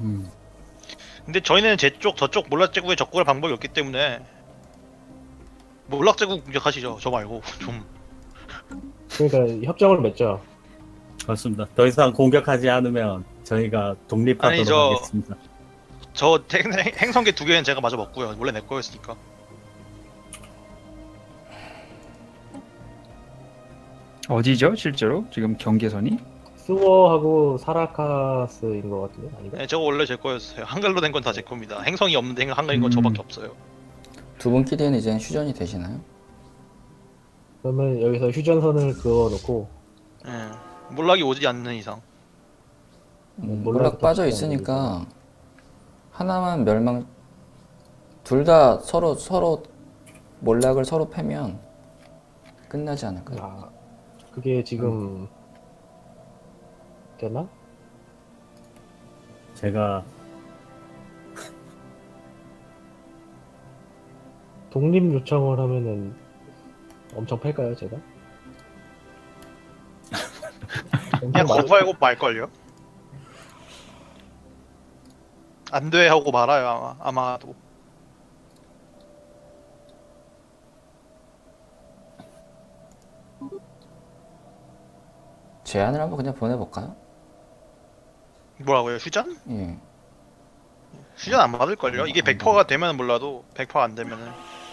근데 저희는 제 쪽 저쪽 몰락제국에 접근할 방법이 없기 때문에 몰락제국 공격하시죠. 저 말고 좀. 그러니까 협정을 맺죠. 그렇습니다. 더 이상 공격하지 않으면 저희가 아니 독립하도록 하겠습니다. 저 행성계 두 개는 제가 마저 먹고요. 원래 내 거였으니까. 어디죠 실제로 지금 경계선이? 스워하고 사라카스인 것 같은데 아닌가? 네, 저거 원래 제 거였어요. 한글로 된 건 다 제 겁니다. 행성이 없는데 한글인 건 저밖에 없어요. 두 분끼리는 이제 휴전이 되시나요? 그러면 여기서 휴전선을 그어놓고 예. 몰락이 오지 않는 이상. 몰락 빠져 있으니까 하나만 멸망, 둘 다 서로 몰락을 서로 패면 끝나지 않을까요? 아, 그게 지금 되나? 제가 독립 요청을 하면은 엄청 팔까요, 제가? 그냥 거부하고 말걸요? 안 돼 하고 말아요 아마도. 제안을 한번 그냥 보내볼까요? 뭐라고요? 휴전? 예. 휴전 안 받을걸요? 이게 100%가 되면 몰라도 100%가 안 되면은.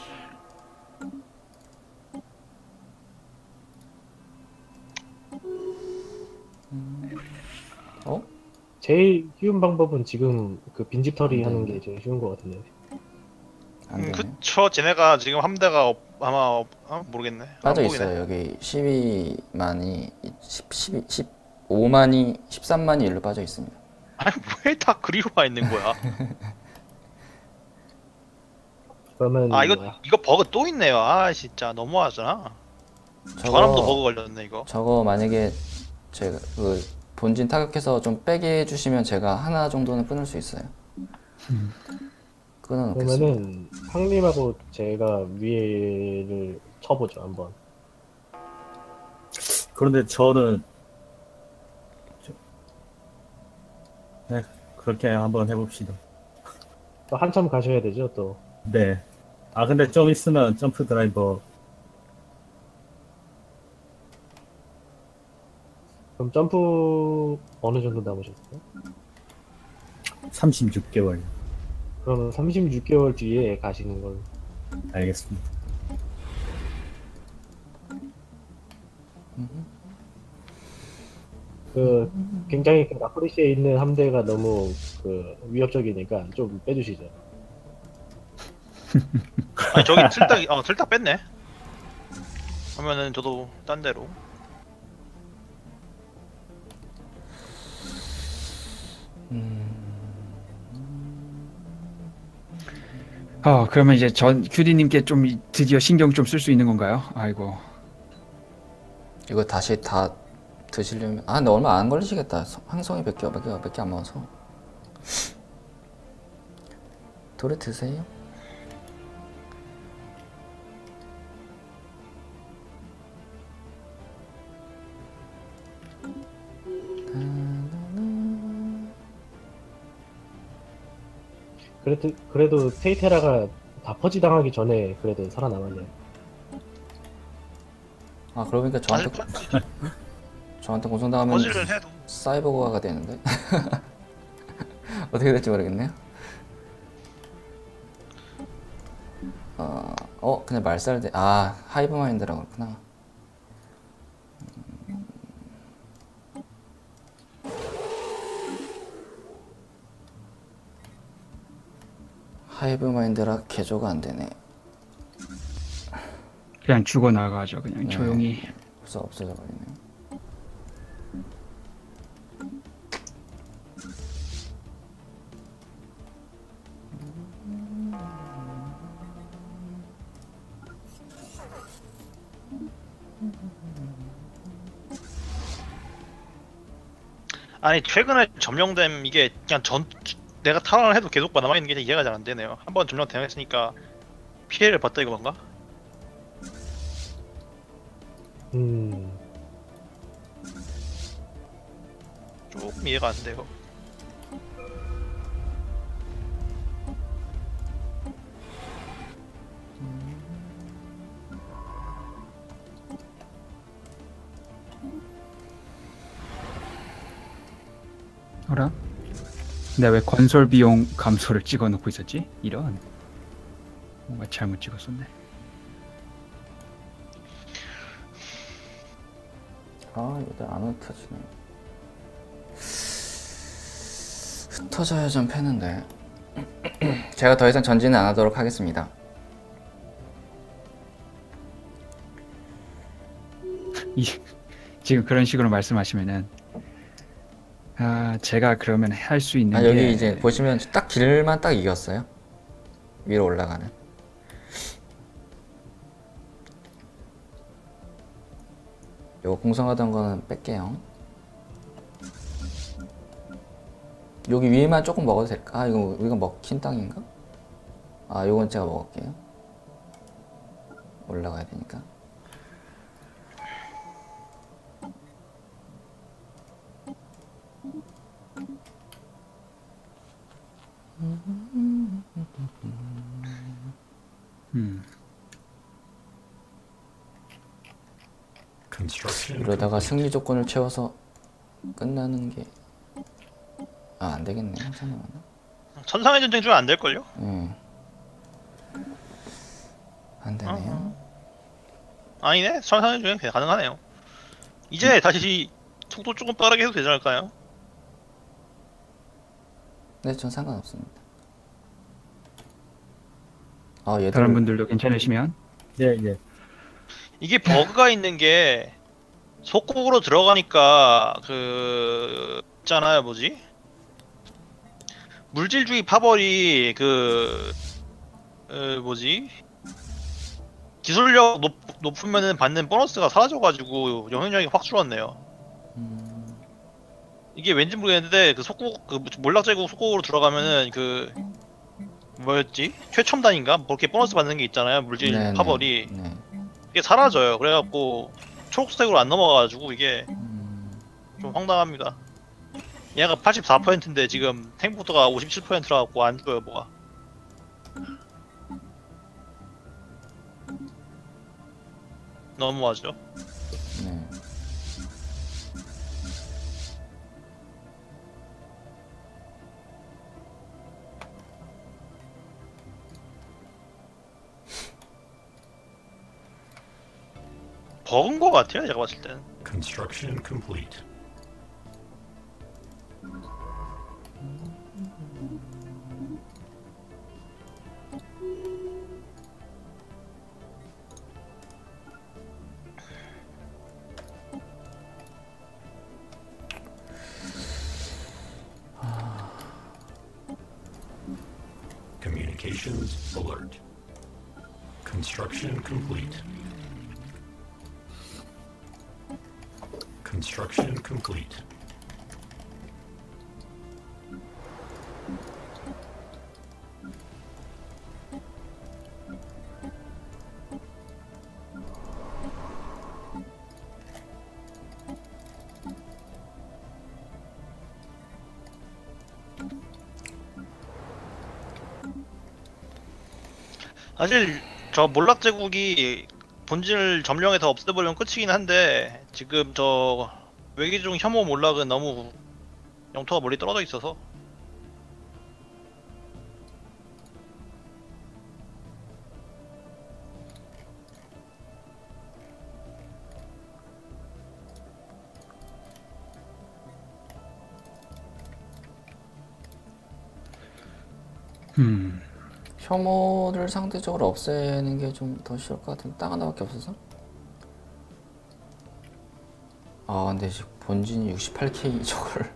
어? 제일 쉬운 방법은 지금 그 빈집털이 네. 하는 게 제일 쉬운 것 같은데. 안 되네. 그쵸. 쟤네가 지금 함대가 아마 모르겠네. 빠져 안 보이네. 있어요. 여기 12만이 15만이 13만이 일로 빠져 있습니다. 아니 왜 다 그리로 와 있는 거야? 그러면 아 이거 버그 또 있네요. 아 진짜 너무하잖아. 저 사람도 버그 걸렸네 이거. 저거 만약에 제가 그 본진 타격해서 좀 빼게 해주시면 제가 하나 정도는 끊을 수 있어요. 끊어놓겠습니다. 그러면은 황님하고 제가 위에를 쳐보죠 한번. 그런데 저는 네, 그렇게 한번 해봅시다. 또 한참 가셔야 되죠 또. 네. 아 근데 좀 있으면 점프 드라이버 그럼 점프 어느 정도 남으셨어요? 36개월. 그러면 36개월 뒤에 가시는 걸. 알겠습니다. 그 굉장히 그 라프리시에 있는 함대가 너무 그 위협적이니까 좀 빼주시죠. 아니 저기 틀딱 뺐네. 하면은 저도 딴 데로. 그러면 이제 전 큐디님께 좀 드디어 신경 좀 쓸 수 있는 건가요? 아이고. 이거 다시 다 드시려면 근데 얼마 안 걸리시겠다. 항성이 몇 개 안 먹어서. 돌에 드세요. 그래도 테이테라가 다 퍼지 당하기 전에 그래도 살아남았네요. 그러고 보니까 사실 저한테 공성당하면 퍼즐을 해도 사이버고아가 되는데 어떻게 될지 모르겠네요. 그냥 말살대. 하이브 마인드라고 그렇구나. 하이브 마인드라 개조가 안 되네. 그냥 죽어 나가죠. 그냥 네. 조용히. 벌써 없어져 버리네요. 아니 최근에 점령됨 이게 그냥 내가 탈환을 해도 계속 남아있는 게 이해가 잘 안 되네요. 한번 점령되었으니까 피해를 봤다 이건가? 조금 이해가 안 돼요. 어라? 내가 왜 건설 비용 감소를 찍어놓고 있었지? 이런. 뭔가 잘못 찍었었네. 아, 얘들 안 흩어지네. 흩어져야 좀 패는데. 제가 더 이상 전진은 안 하도록 하겠습니다. 지금 그런 식으로 말씀하시면은 제가 그러면 할 수 있는 아, 게 여기 이제 보시면 딱 길만 딱 이겼어요. 위로 올라가는. 요거 공성하던 거는 뺄게요. 여기 위에만 조금 먹어도 될까? 아, 이거 먹힌 땅인가? 아, 요건 제가 먹을게요. 올라가야 되니까. 이러다가 승리 조건을 채워서 끝나는 게 안 되겠네. 잠깐만. 천상의 전쟁 중에 안 될걸요? 예. 안 되네요. 아니네. 천상의 전쟁 가능하네요. 이제 다시 속도 조금 빠르게 해도 되지 않을까요? 네, 전 상관없습니다. 아, 얘들 다른 분들도 괜찮으시면 예, 예. 이게 버그가 있는 게 속국으로 들어가니까 있잖아요, 뭐지? 물질주의 파벌이 뭐지? 기술력 높으면은 받는 보너스가 사라져가지고 영향력이 확 줄었네요. 이게 왠지 모르겠는데 몰락제국 속국으로 들어가면은 뭐였지? 최첨단인가? 뭐 이렇게 보너스 받는 게 있잖아요, 물질 네, 파벌이. 네. 이게 사라져요. 그래갖고 초록색으로 안 넘어가가지고 이게 좀 황당합니다. 얘가 84%인데 지금 탱부터가 57%라 갖고 안 죽어요, 뭐가. 너무하죠. 네. 버그인 것 같아요, 제가 봤을 땐. Construction complete. Communications alert. Construction complete. Construction complete. 사실 저 몰락제국이 본질 점령해서 없애버리면 끝이긴 한데 지금 저 외계종 혐오 몰락은 너무 영토가 멀리 떨어져 있어서 혐오를 상대적으로 없애는 게 좀 더 쉬울 것 같은데 땅 하나밖에 없어서. 아, 근데 지금 본진이 68K 저걸.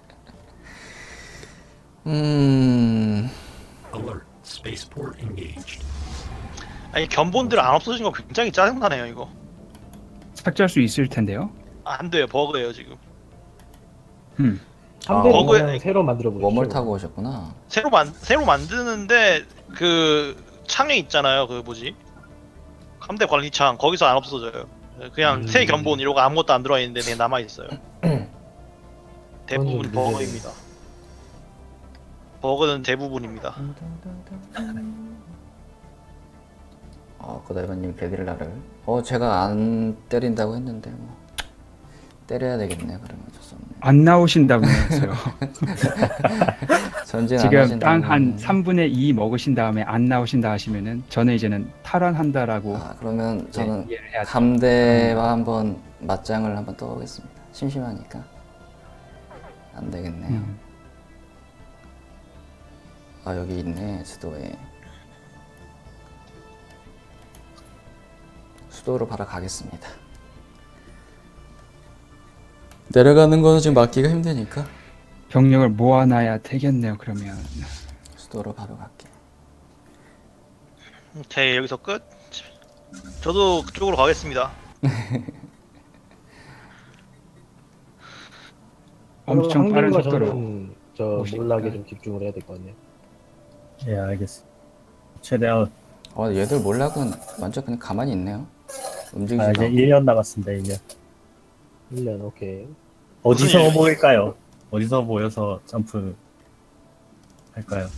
Alert. Spaceport engaged. 아니 견본들 안 없어진 거 굉장히 짜증나네요. 이거 삭제할 수 있을 텐데요. 안 돼요. 버그예요 지금. 함대를 버그에- 그냥 새로 만들어 보십시오. 웜을 타고 오셨구나. 새로 만드는데 그 창에 있잖아요. 그 뭐지? 함대 관리창 거기서 안 없어져요. 그냥 새 견본 이러고 아무것도 안 들어와 있는데 그냥 남아 있어요. 대부분 그건 좀 버그입니다. 버그는 대부분입니다. 고다이바님 게릴라를. 제가 안 때린다고 했는데 뭐 때려야 되겠네. 그러면 어쩔 수 없네. 안 나오신다면서요. 전진 안 지금 하신다면. 땅 한 3분의 2 먹으신 다음에 안 나오신다 하시면은 저는 이제는 탈환한다라고 아, 그러면 저는 이해를 해야 돼요. 감대와 한번 맞짱을 한번 떠보겠습니다. 심심하니까. 안 되겠네요. 아, 여기 있네, 수도에. 수도로 바로 가겠습니다. 내려가는 거는 지금 막기가 힘드니까 병력을 모아놔야 되겠네요. 그러면 수도로 바로 갈게. 오케이, 여기서 끝. 저도 그쪽으로 가겠습니다. 엄청 빠른 황님과 속도로 저는 저 오시니까. 몰락에 좀 집중을 해야 될 것 같네요. 예, 알겠습니다. 최대한 얘들 몰락은 완전 그냥 가만히 있네요. 움직이지도 이제 않고. 1년 남았습니다. 1년. 1년 오케이. 어디서 무슨 모일까요? 어디서 모여서 점프 할까요?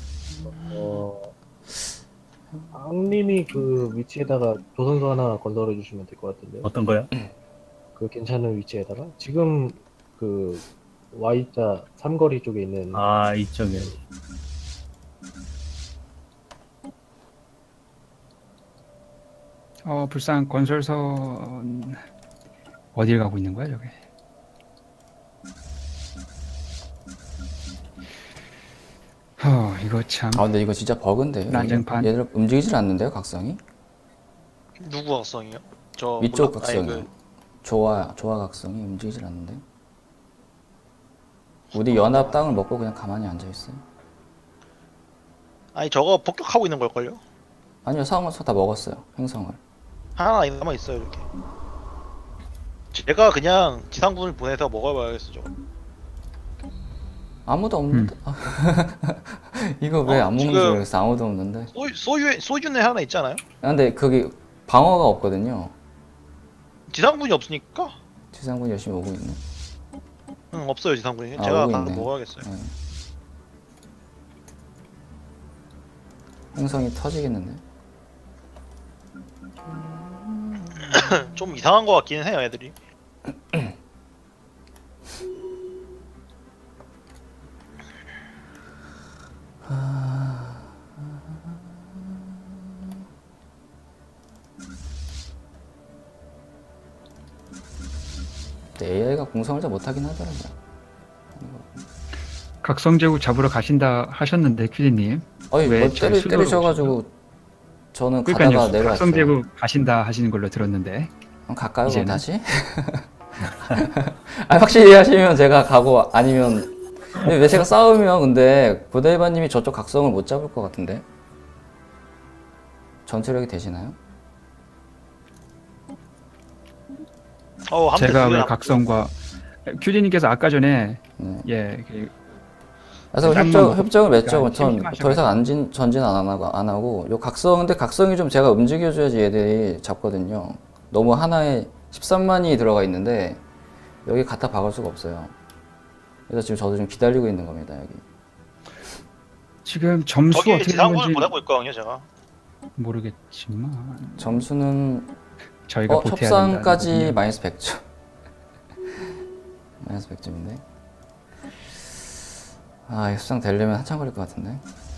황님이 그 위치에다가 조선소 하나 건설해 주시면 될 것 같은데요. 어떤 거요? 그 괜찮은 위치에다가 지금 그 Y자 삼거리 쪽에 있는 아, 이쪽에. 불쌍한 건설선 어딜 가고 있는 거야 저게? 이거 참 아, 근데 이거 진짜 버그인데요. 난장판. 얘들 움직이질 않는데요, 각성이? 누구 각성이요? 저 위쪽 몰락- 아니, 각성이. 조화 각성이 움직이질 않는데. 우리 연합 땅을 먹고 그냥 가만히 앉아 있어요. 아니 저거 폭격하고 있는 걸걸요? 아니요, 상황에서 다 먹었어요, 행성을. 하나 남아 있어요 이렇게. 제가 그냥 지상군을 보내서 먹어봐야겠어 저거. 아무도 없는데. 이거 왜 안 먹는 줄 지금- 알겠어. 아무도 없는데. 소유에 하나 있잖아요. 근데 거기 방어가 없거든요. 지상군이 없으니까. 지상군이 열심히 오고 있네. 응, 없어요 지상군이. 아, 제가 오고 가서 있네. 먹어야겠어요. 네. 행성이 터지겠는데. 좀 이상한 것 같기는 해요 애들이. 근데 AI가 공성을 잘 못하긴 하더라고요. 각성제국 잡으러 가신다 하셨는데 퀴디님. 아니, 왜 뭐 저희 수도로 때리셔가지고 저는 가다가 그러니까요. 내려왔어요. 각성제국 가신다 하시는 걸로 들었는데. 그럼 갈까요, 그럼 이제는? 다시? 아, 확실히 하시면 제가 가고, 아니면 근데 왜 제가 싸우면 근데 고대일반님이 저쪽 각성을 못 잡을 것 같은데. 전투력이 되시나요? 함대 제가 두 왜 개나- 각성과 퀴디님께서 아까 전에 네. 땅만 그래서 먹고 협정을 맺죠. 그러니까 전 더 이상 전진 안 하고 요 각성, 근데 각성이 좀 제가 움직여줘야지 얘들이 잡거든요. 너무 하나에 13만이 들어가 있는데 여기 갖다 박을 수가 없어요. 그래서 지금 저도 좀 기다리고 있는 겁니다, 여기. 지금 점수 저기 어떻게 되는 지상군을 건지 보내고 있거든요 제가. 모르겠지만 점수는 저희가 보태야 협상까지 된다는 마이너스 100점. 마이너스 100점인데. 아, 협상 되려면 한참 걸릴 것 같은데.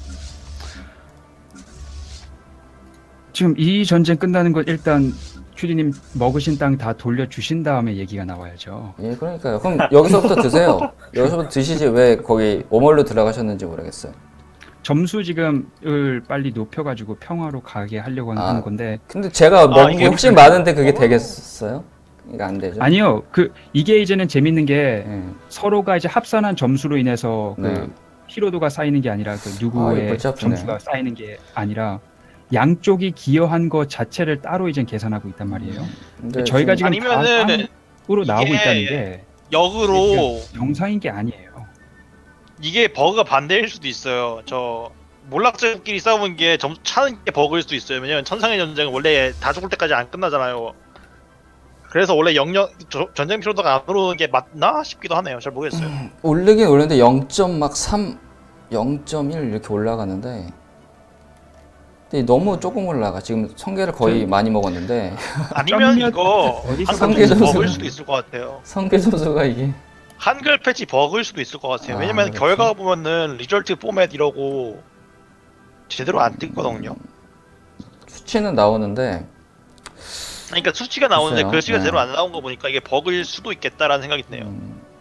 지금 이 전쟁 끝나는 것 일단 퀴디님 먹으신 땅 다 돌려주신 다음에 얘기가 나와야죠. 예, 그러니까요. 그럼 여기서부터 드세요. 여기서부터 드시지 왜 거기 오멀로 들어가셨는지 모르겠어요. 점수 지금을 빨리 높여가지고 평화로 가게 하려고 아, 하는 건데 근데 제가 먹은 게 이게 훨씬 많은데 그게 되겠어요? 이거 안 되죠? 아니요. 이게 이제는 재밌는 게 예. 서로가 이제 합산한 점수로 인해서 네. 그 피로도가 쌓이는 게 아니라 그 아, 누구의 이거 골치 아프네. 점수가 쌓이는 게 아니라 양쪽이 기여한 것 자체를 따로 이제 계산하고 있단 말이에요. 근데 저희가 지금 아니면은 으로 나오고 이게 있다는 게 역으로 정상인 게 아니에요. 이게 버그가 반대일 수도 있어요. 저 몰락자끼리 싸우는 게 점수 차는 게 버그일 수도 있어요. 왜냐면 천상의 전쟁은 원래 다 죽을 때까지 안 끝나잖아요. 그래서 원래 전쟁 피로도가 안 오르는 게 맞나 싶기도 하네요. 잘 모르겠어요. 오르긴 오르는데 0.3, 0.1 이렇게 올라가는데 근데 너무 조금 올라가. 지금 성게를 거의 많이 먹었는데 아니면 점몇 이거 어디서 한국에서 점수가- 버그일 수도 있을 것 같아요. 성게 점수가 이게 한글 패치 버그일 수도 있을 것 같아요. 왜냐면 그렇지. 결과 보면은 리절트 포맷 이러고 제대로 안 뜨거든요. 수치는 나오는데 그러니까 수치가 나오는데 글쎄요. 글씨가 네. 제대로 안 나온 거 보니까 이게 버그일 수도 있겠다라는 생각이 드네요.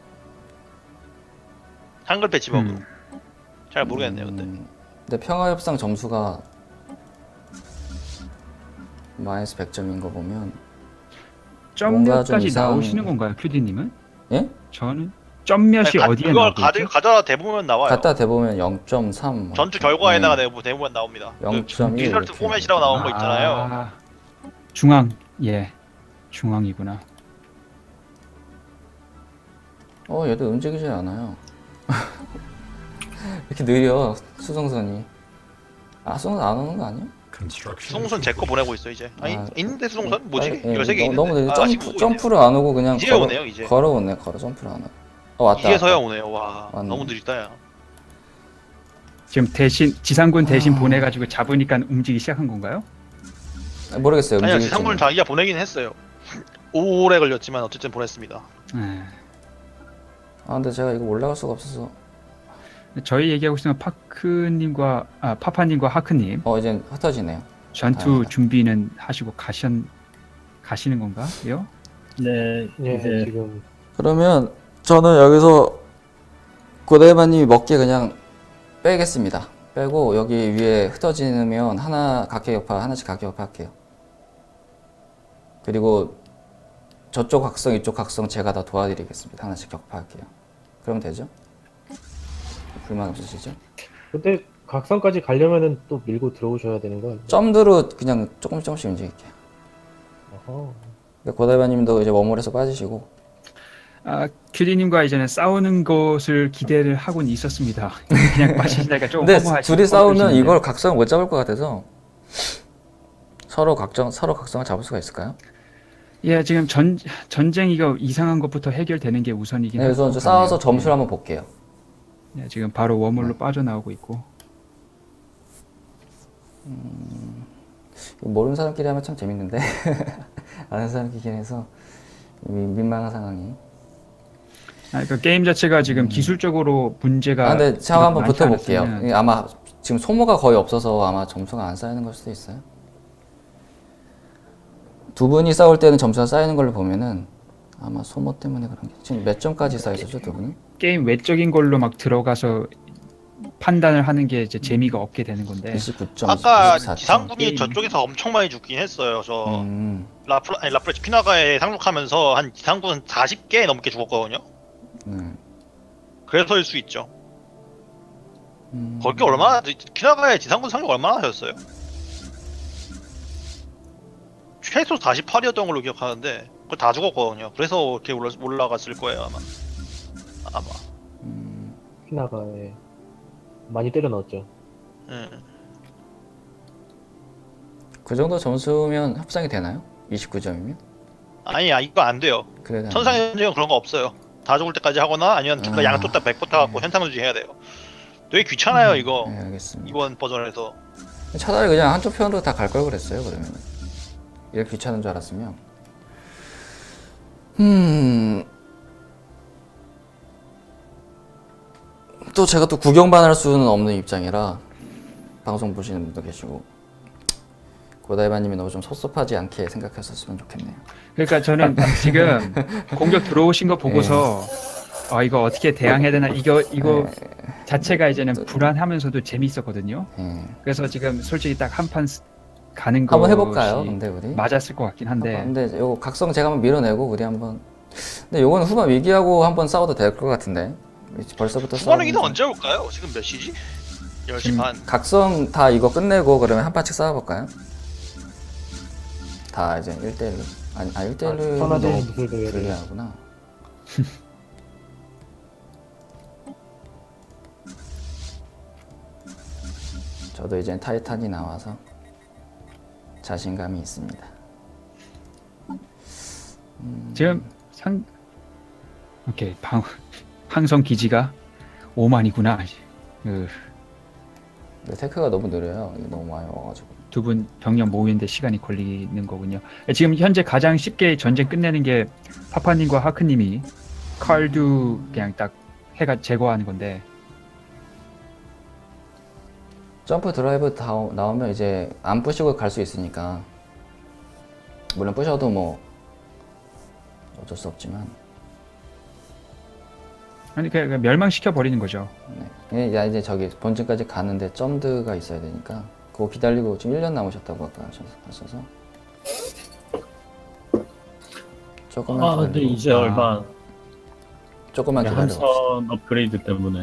한글 패치 버그. 잘 모르겠네요, 근데. 근데 평화협상 점수가 마이너스 100점인 거 보면 점 뭔가 좀 몇까지 이상- 나오시는 건가요, 큐디님은? 예? 저는 점 몇이 어디에 그걸 나오고 있죠? 가져다 대보면 나와요. 갖다 대보면 0.3 전투 결과에다가 대보면 나옵니다. 그 0.1 리절트 이렇게 포맷이라고 나온 거 있잖아요. 아, 중앙, 예, 중앙이구나. 얘도 움직이지 않아요. 이렇게 느려 수송선이. 수송선 안 오는 거 아니야? Construction 수송선 제 거 보내고 있어 이제. 아니 아, 있는데 수송선 뭐지? 예, 이거 세개 너무 있는데. 느려. 아직 오고 있네요. 점프를 안 오고 그냥 이제 오네요, 이제. 걸어오네. 점프를 안 하고. 왔다. 이제서야 왔다. 오네요. 와 왔네. 너무 느리다 야. 지금 대신 지상군 대신 아. 보내가지고 잡으니까 움직이기 시작한 건가요? 모르겠어요. 아니요 움직일지는. 지상군을 자기가 보내긴 했어요. 오래 걸렸지만 어쨌든 보냈습니다. 예. 근데 제가 이거 올라갈 수가 없어서. 저희 얘기하고 있는 파크님과 파파님과 하크님 이제 흩어지네요. 전투 다행이다. 준비는 하시고 가시는 건가요? 네, 예, 이제 지금 그러면 저는 여기서 고대만님이 먹게 그냥 빼겠습니다. 빼고 여기 위에 흩어지면 하나씩 각격파 할게요. 그리고 저쪽 각성 이쪽 각성 제가 다 도와드리겠습니다. 하나씩 격파할게요. 그러면 되죠? 불만 없으시죠? 근데 각성까지 가려면은 또 밀고 들어오셔야 되는 건. 점드로 그냥 조금씩 움직일게요. 어허. 고대만님도 이제 머물에서 빠지시고. 큐디님과 이제는 싸우는 것을 기대를 하고는 있었습니다. 그냥 빠지시다가 좀 근데 허무하시고 둘이 싸우면 꺾으시는데. 이걸 각성을 못 잡을 것 같아서 서로 각성을 잡을 수가 있을까요? 예, 지금 전쟁 이거 이상한 것부터 해결되는 게 우선이긴 네, 할 것 우선 싸워서 같네요. 점수를 한번 볼게요. 예, 지금 바로 웜홀로 빠져나오고 있고. 모르는 사람끼리 하면 참 재밌는데 아는 사람끼리 해서 민망한 상황이. 그러니까 게임 자체가 지금 기술적으로 문제가 근데 제가 한번 많지 붙어볼게요. 않았으면 이게 아마 지금 소모가 거의 없어서 아마 점수가 안 쌓이는 걸 수도 있어요. 두 분이 싸울 때는 점수가 쌓이는 걸로 보면은 아마 소모 때문에 그런 게. 지금 몇 점까지 쌓이셨죠, 두 분은? 게임 외적인 걸로 막 들어가서 판단을 하는 게 이제 재미가 없게 되는 건데 29점, 아까 24점. 지상군이 게임. 저쪽에서 엄청 많이 죽긴 했어요. 저 라프레치 퀴나가에 상륙하면서 한 지상군 40개 넘게 죽었거든요. 그래서일 수 있죠. 거기 얼마나 퀴나가에 지상군 상륙 얼마나 하셨어요? 최소 48이었던 걸로 기억하는데 그거 다 죽었거든요. 그래서 이렇게 올라갔을 거예요 아마. 피나가에 많이 때려 넣었죠. 그 정도 점수면 협상이 되나요? 29점이면? 아니야 이거 안 돼요. 그래. 천상의 전쟁은 그런 거 없어요. 다 죽을 때까지 하거나 아니면 양쪽 다 100% 갖고 현상 유지해야 돼요. 되게 귀찮아요 이거. 네, 알겠습니다. 이번 버전에서. 차라리 그냥 한쪽 편으로 다 갈 걸 그랬어요, 그러면. 이렇게 귀찮은 줄 알았으면. 또 제가 또 구경만 할 수는 없는 입장이라 방송 보시는 분도 계시고 고다이바님이 너무 좀 섭섭하지 않게 생각했었으면 좋겠네요. 그러니까 저는 지금 공격 들어오신 거 보고서 이거 어떻게 대항해야 되나 이거 자체가 이제는 불안하면서도 재밌었거든요. 그래서 지금 솔직히 딱 한 판 가는 거 한번 해볼까요? 근데 우리 맞았을 것 같긴 한데 근데 요거 각성 제가 한번 밀어내고 우리 한번. 근데 요거는 후반 위기하고 한번 싸워도 될 것 같은데 벌써부터 후반 위기는 언제 올까요? 지금 몇 시지? 10시 반. 각성 다 이거 끝내고 그러면 한 판씩 싸워볼까요? 다 이제 1대1로. 아니 1대1로 천하제 너무 무술 대회를 불리하구나. 저도 이제 타이탄이 나와서 자신감이 있습니다. 지금 오케이 항성 기지가 5만이구나. 근데 테크가 너무 느려요. 이게 너무 많이 와가지고. 두 분 병력 모으는데 시간이 걸리는 거군요. 지금 현재 가장 쉽게 전쟁 끝내는 게 파파님과 하크님이 칼도 그냥 딱 해가 제거하는 건데. 점프 드라이브 다 나오면 이제 안 부시고 갈 수 있으니까, 물론 부셔도 뭐 어쩔 수 없지만, 아니 그냥 멸망시켜 버리는 거죠. 네. 야, 이제 저기 본진까지 가는데 점드가 있어야 되니까 그거 기다리고 지금 1년 남으셨다고 아까 하셔서 조금만 아, 근데 기다리고. 이제 얼마 조금만 기다려. 한선 업그레이드 때문에.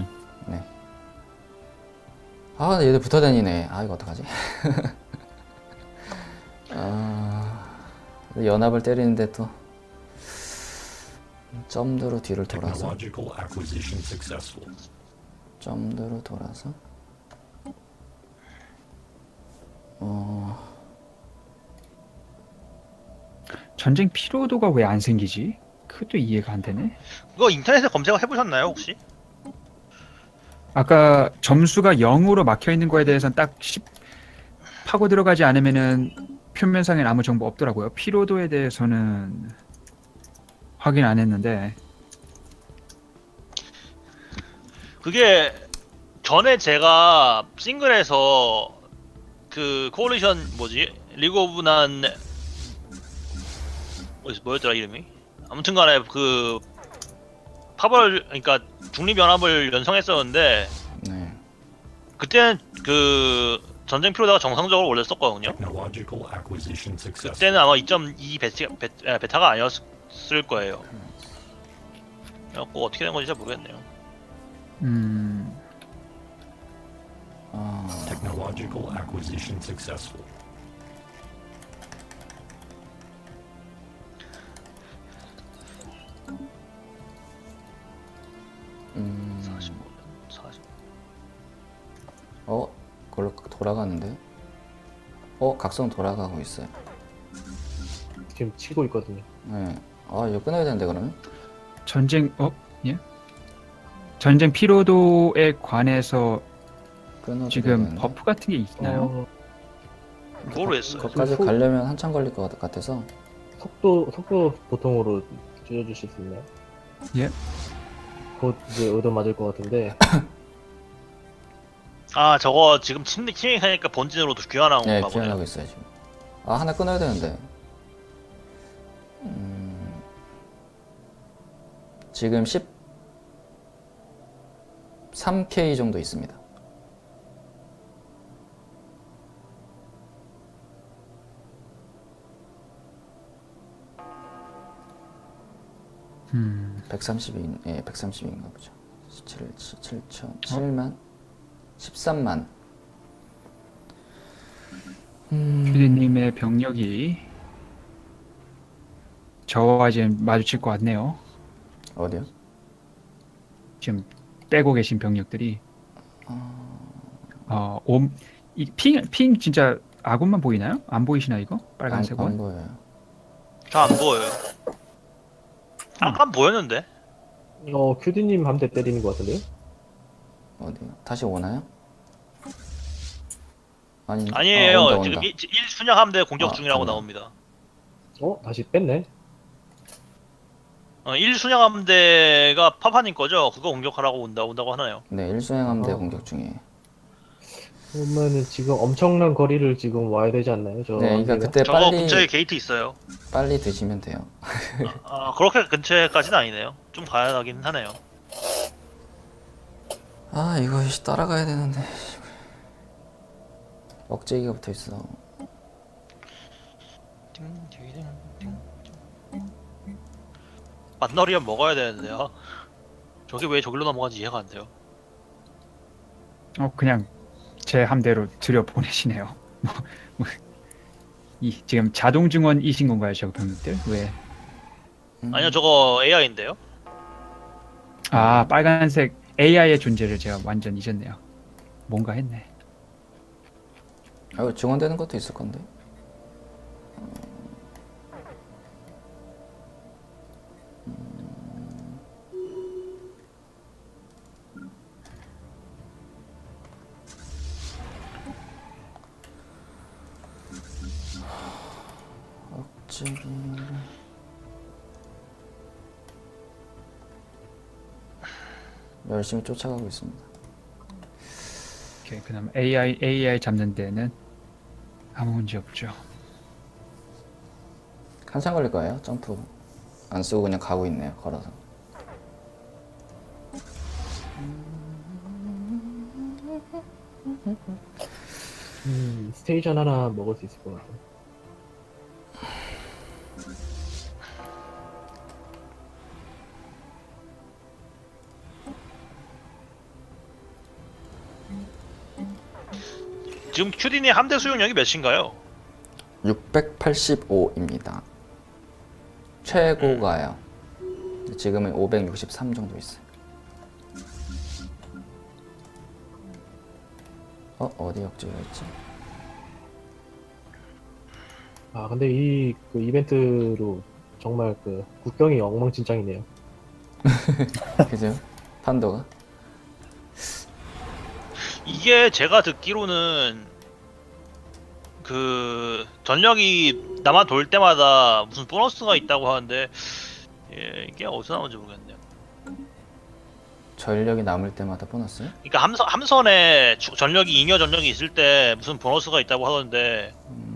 아, 얘들 붙어 다니네. 아, 이거 어떡하지? 아, 연합을 때리는데 또 점드로 뒤를 돌아서, Technological acquisition successful. 점드로 돌아서, 전쟁 피로도가 왜 안 생기지? 그것도 이해가 안 되네. 그거 인터넷에 검색을 해보셨나요 혹시? 아까 점수가 0으로 막혀 있는 거에 대해서는 딱 파고 들어가지 않으면은 표면상엔 아무 정보 없더라고요. 피로도에 대해서는 확인 안 했는데. 그게 전에 제가 싱글에서 그 코올리션 뭐지? 리그 오브 난 뭐였더라 이름이? 아무튼간에 그 파벌 그러니까 중립연합을 연성했었는데 네. 그때는 그 전쟁 피로도가 정상적으로 올렸었거든요. Technological acquisition successful. 그때는 아마 2.2 베타가 아니었을 거예요. 그래갖고 어떻게 된 건지 잘 모르겠네요. Technological acquisition successful. 음, 45년, 40. 그걸로 돌아가는데? 각성 돌아가고 있어요. 지금 치고 있거든요. 네. 아, 이거 끊어야 되는데, 그러면? 전쟁 예? 전쟁 피로도에 관해서 끊어도 지금 되겠네. 버프 같은 게 있나요? 그걸로 했어요. 거기까지 소- 가려면 한참 걸릴 것 같아서. 속도 보통으로 줄여주실 수 있나요? 예. 곧 이제 얻어 맞을 것 같은데. 아 저거 지금 팀이 하니까 본진으로 귀환한 네, 건가 보네요. 귀환하고 있어요, 지금. 아, 하나 끊어야 되는데. 지금 13K 정도 있습니다. 음. 130인, 예, 130인가 보죠. 7만? 13만. 퓨디님의 병력이 저와 지금 마주칠 것 같네요. 어디요? 지금 빼고 계신 병력들이 핑 진짜 아군만 보이나요? 안 보이시나 이거? 안 빨간색은? 보여요. 저 안 보여요. 아까 보였는데. 큐디님 함대 때리는 것 같은데요? 어디요? 다시 오나요? 아니에요. 온다. 지금 1순양 함대 공격 아, 중이라고 온다. 나옵니다. 다시 뺐네? 1순양 함대가 파파님 거죠? 그거 공격하라고 온다고 하나요? 네, 일수행 함대 어. 공격 중이에요. 그러면은 지금 엄청난 거리를 지금 와야 되지 않나요? 저 네, 그러니까 함대가? 그때 저거 근처에 게이트 있어요. 빨리 드시면 돼요. 그렇게 근처에까지는 아니네요. 좀 가야 하긴 하네요. 아, 이거 따라가야 되는데. 억제기가 붙어 있어. 만너리면 먹어야 되는데요. 저게 왜 저길로 넘어가는지 이해가 안 돼요. 그냥 제 함대로 들여 보내시네요. 지금 자동 증원이신 건가요, 저 병력들? 왜? 아니요, 저거 AI인데요. 빨간색 AI의 존재를 제가 완전 잊었네요. 뭔가 했네. 증원되는 것도 있을 건데. 억제기. 열심히 쫓아가고 있습니다. 오케이, 그다음 AI 잡는 데는 아무 문제 없죠. 한참 걸릴 거예요. 점프 안 쓰고 그냥 가고 있네요. 걸어서. 스테이션 하나 먹을 수 있을 것 같아. 지금 큐딘의 함대 수용량이 몇인가요? 685입니다. 최고가요. 지금은 563 정도 있어요. 어디 역지가 있지? 아 근데 이 그 이벤트로 정말 그 국경이 엉망진창이네요. 그죠? 판도가? 이게 제가 듣기로는 그 전력이 남아 돌 때마다 무슨 보너스가 있다고 하는데 이게 어디서 나온지 모르겠네요. 전력이 남을 때마다 보너스요? 그러니까 함선에 전력이 잉여 전력이 있을 때 무슨 보너스가 있다고 하던데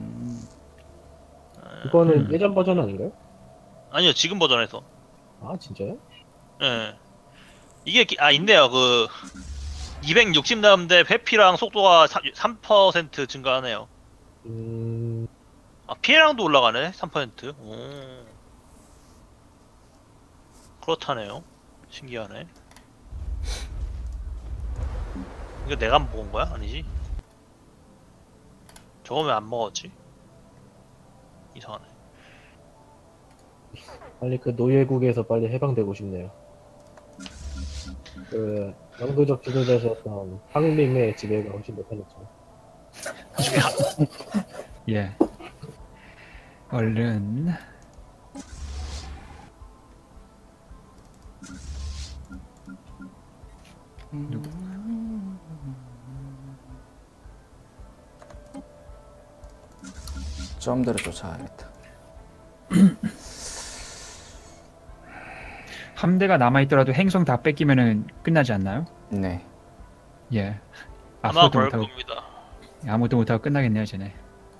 이거는 예전 버전 아닌가요? 아니요, 지금 버전에서. 아 진짜요? 예. 이게 있네요. 그 260 남대 회피랑 속도가 3% 증가하네요. 피해량도 올라가네. 3%. 오. 그렇다네요. 신기하네. 이거 내가 안 먹은 거야? 아니지? 저거 왜 안 먹었지? 이상하네. 빨리 그 노예국에서 빨리 해방되고 싶네요. 그 영도적 지도자셨던 황림의 지배가 훨씬 더 편했죠. 예. 얼른 점대로 쫓아가야겠다. 함대가 남아 있더라도 행성 다 뺏기면은 끝나지 않나요? 네. 예. 아마 아무것도 그럴 못하고 겁니다. 아무것도 못하고 끝나겠네요, 쟤네.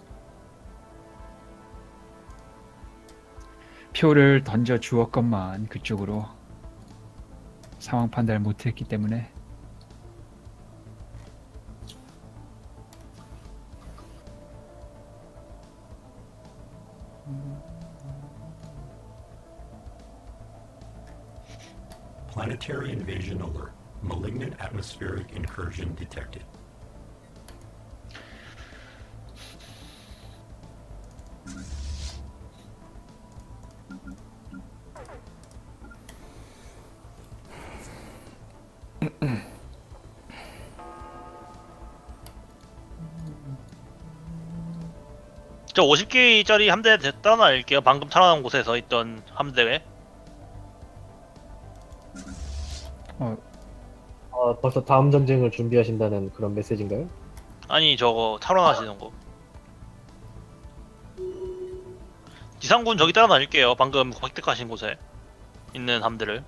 표를 던져 주었건만 그쪽으로 상황 판단을 못했기 때문에. Planetary invasion alert. Malignant atmospheric incursion detected. 저 50개짜리 함대 떠나릴게요. 방금 탈환한 곳에서 있던 함대에. 벌써 다음 전쟁을 준비하신다는 그런 메시지인가요? 아니 저거 탈환하시는 거. 지상군 저기 따라 다닐게요. 방금 획득하신 곳에 있는 함대를.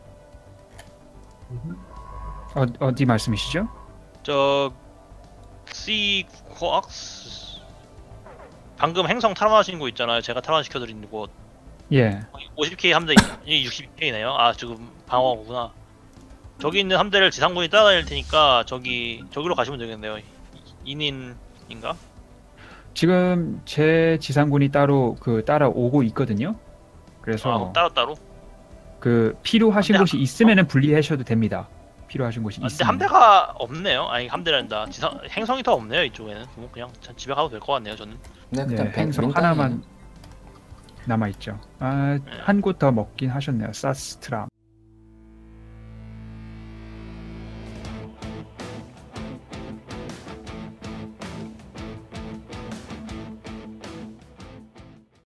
어디 말씀이시죠? 저 C 코악스 방금 행성 탈환하신 곳 있잖아요. 제가 탈환시켜드린 곳. 예. 50K 함대 60K네요. 아 지금 방어구나. 저기 있는 함대를 지상군이 따라다닐 테니까 저기로 가시면 되겠네요. 인인인가? 지금 제 지상군이 따로 따라오고 있거든요. 그래서 따로. 그 필요하신 함대 곳이 있으면은 분리하셔도 됩니다. 필요하신 곳이 근데 있으면. 함대가 없네요. 아니 함대란다. 행성이 더 없네요 이쪽에는. 뭐 그냥 집에 가도 될 것 같네요 저는. 네, 네, 그냥 행성 하나만 남아 있죠. 한 곳 더 먹긴 하셨네요. 사스트람.